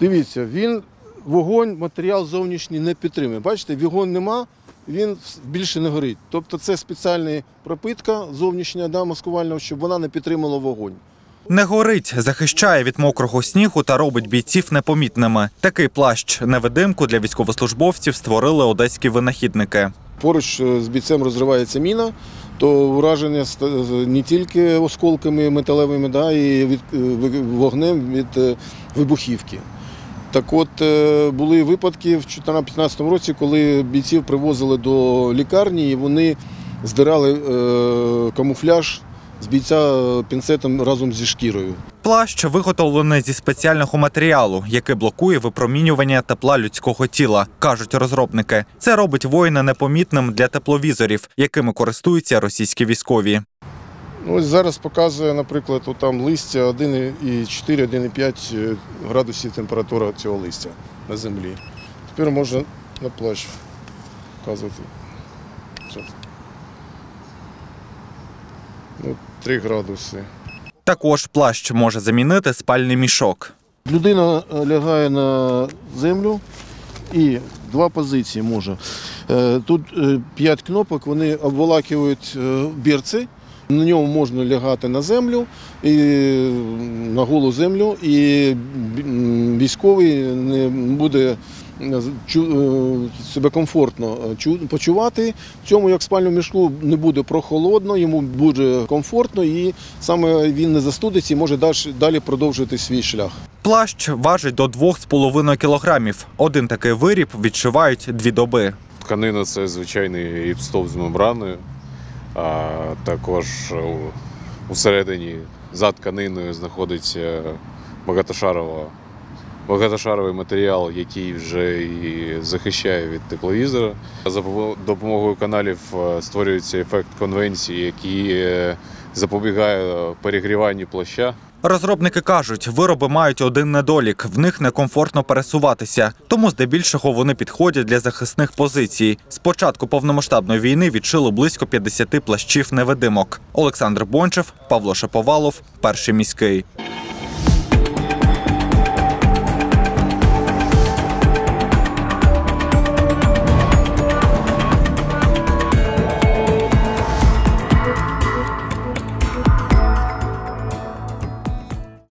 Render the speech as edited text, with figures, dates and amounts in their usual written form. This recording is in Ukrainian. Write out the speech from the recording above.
Дивіться, вогонь, матеріал зовнішній не підтримує. Бачите, вогонь нема, він більше не горить. Тобто це спеціальна пропитка зовнішня, маскувальна, щоб вона не підтримала вогонь. Не горить, захищає від мокрого снігу та робить бійців непомітними. Такий плащ-невидимку для військовослужбовців створили одеські винахідники. Поруч з бійцем розривається міна, то враження не тільки осколками металевими, і вогнем від вибухівки. Так от, були випадки в 2015 році, коли бійців привозили до лікарні і вони здирали камуфляж з бійця пінцетом разом зі шкірою. Плащ виготовлений зі спеціального матеріалу, який блокує випромінювання тепла людського тіла, кажуть розробники. Це робить воїна непомітним для тепловізорів, якими користуються російські військові. Ось зараз показує, наприклад, там листя 1,4-1,5 градусів температура цього листя на землі. Тепер можна на плащ показувати. 3 градуси. Також плащ може замінити спальний мішок. Людина лягає на землю і 2 позиції може. Тут 5 кнопок, вони обволакують берці. На ньому можна лягати на землю, на голу землю, і військовий не буде себе комфортно почувати. В цьому, як в спальному мішку, не буде прохолодно, йому буде комфортно і саме він не застудиться і може далі продовжити свій шлях. Плащ важить до 2,5 кілограмів. Один такий виріб відшивають 2 доби. Тканина – це звичайний гіпсстоп з мембраною. А також усередині за тканиною знаходиться багатошаровий матеріал, який вже і захищає від тепловізора. За допомогою каналів створюється ефект конвекції, який запобігає перегріванню плаща. Розробники кажуть, вироби мають один недолік – в них некомфортно пересуватися. Тому здебільшого вони підходять для захисних позицій. З початку повномасштабної війни відшили близько 50 плащів-невидимок. Олександр Бончев, Павло Шаповалов, Перший міський.